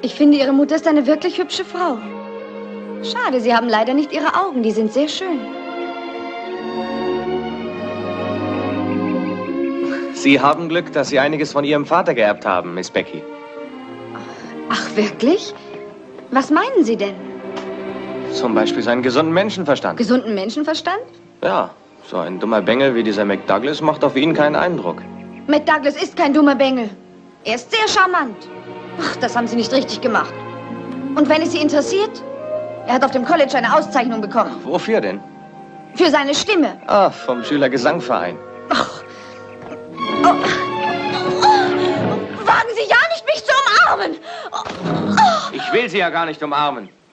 Ich finde, Ihre Mutter ist eine wirklich hübsche Frau. Schade, Sie haben leider nicht Ihre Augen. Die sind sehr schön. Sie haben Glück, dass Sie einiges von Ihrem Vater geerbt haben, Miss Becky. Ach, wirklich? Was meinen Sie denn? Zum Beispiel seinen gesunden Menschenverstand. Gesunden Menschenverstand? Ja, so ein dummer Bengel wie dieser McDouglas macht auf ihn keinen Eindruck. McDouglas ist kein dummer Bengel. Er ist sehr charmant. Ach, das haben Sie nicht richtig gemacht. Und wenn es Sie interessiert, er hat auf dem College eine Auszeichnung bekommen. Wofür denn? Für seine Stimme. Ah, vom Schülergesangverein. Ach. Oh. Oh. Wagen Sie ja nicht, mich zu umarmen. Oh. Ich will Sie ja gar nicht umarmen.